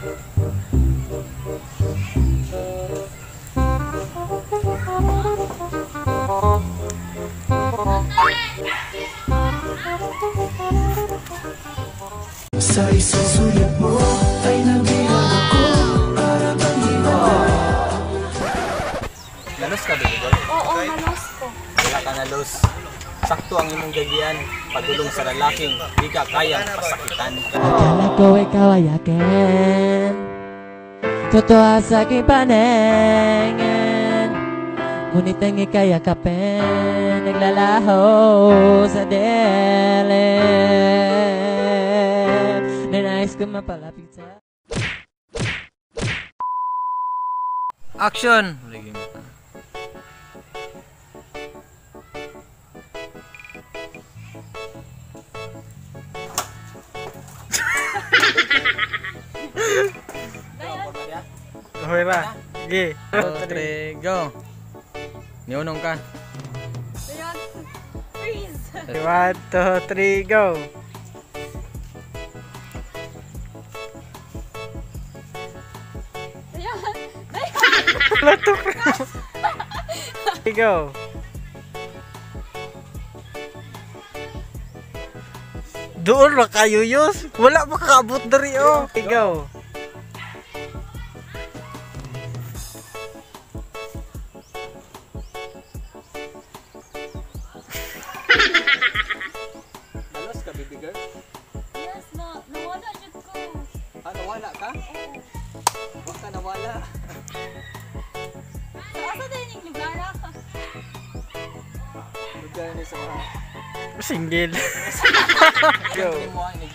Sa isang sulit mo ay nabihan ako para bang iba. Nalos ka, baby girl? Oo, nalos ko. Wala ka nalos. Sakto ang imong gagian, padulong sa lalaking di ka kayang pasakitan. Akala ko ikaw ay akin, totoo sa aking paningin. Ngunit ang ika'y yakapin, naglalaho sa dilim. Nanais ko mapalapit sa... Action! Okay ba? Sige. 2, 3, go! Niunong ka. Ayan. Freeze. 1, 2, 3, go! Ayan. Latok na. Go! Doon na kayo yus. Wala makakabot dari oh. Go! Nalos ka, baby girl? Yes, nawala dyan ko. Ah, nawala ka? Huwag ka nawala. Asa din yung lugar ako? Lugar ni sa mga... Single. Go! Hindi mo ang